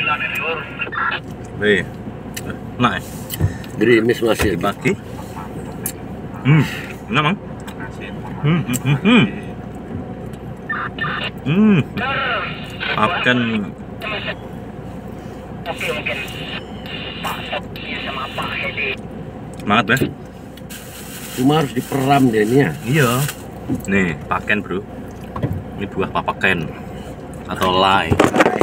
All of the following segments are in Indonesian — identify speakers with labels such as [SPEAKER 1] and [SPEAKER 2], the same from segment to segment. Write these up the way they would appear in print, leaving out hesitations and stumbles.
[SPEAKER 1] Wih, nah,
[SPEAKER 2] Gerimis masih
[SPEAKER 1] pagi. Enak mang. Akan semangat ya.
[SPEAKER 2] Cuma harus diperam deh ini ya.
[SPEAKER 1] Iya. Nih, paken bro. Ini buah papaken atau lay.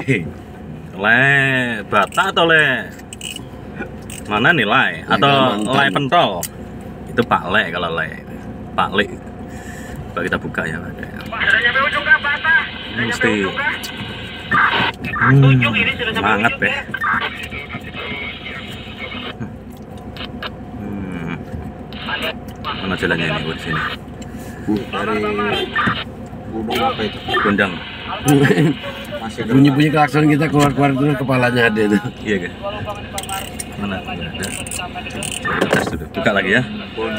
[SPEAKER 1] Lay bata atau lay mana nih lay? Atau lay pentol? Itu pak lay kalau lay. Pak lay. Coba kita buka ya. Mesti semangat ya. Mana jalannya ini di sini?
[SPEAKER 2] Dari
[SPEAKER 3] gunung apa itu?
[SPEAKER 1] Gondang.
[SPEAKER 2] Bunyi-bunyi klakson kita keluar-keluar itu kepalanya ada tuh.
[SPEAKER 1] Iya guys. Mana? Nggak ada. Kita tes dulu. Buka lagi ya.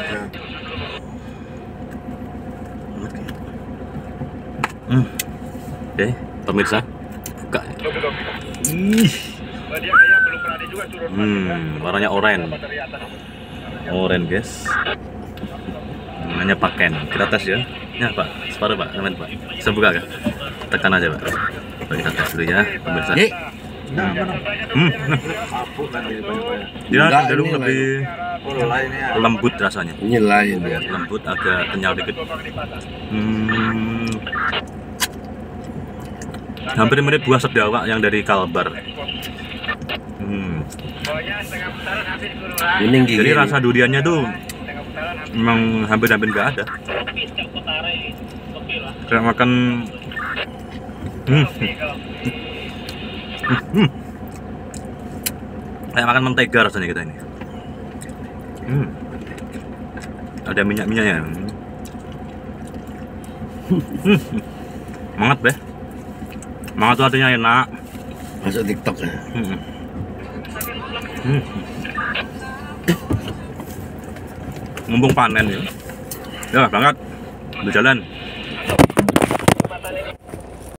[SPEAKER 1] Oke, pemirsa, buka. Warnanya oranye. Oranye guys. Namanya paken. Kita tes ya. Ya Pak, separuh Pak, teman Pak. Bisa buka gak? Tekan aja Pak. Coba kita tes dulu ya, pemirsa. Ya, cenderung lebih lembut rasanya.
[SPEAKER 2] Ini lain ya.
[SPEAKER 1] Lembut, agak kenyal dikit. Hampir mirip buah sedawak yang dari Kalbar. Jadi rasa duriannya tuh memang hampir-hampir nggak ada. Kayak makan kayak makan mentega rasanya kita ini. Ada minyak-minyaknya. Semangat deh. Semangat tuh artinya enak.
[SPEAKER 2] Masuk TikTok ya.
[SPEAKER 1] Mumpung panen ya. Ya banget. Berjalan.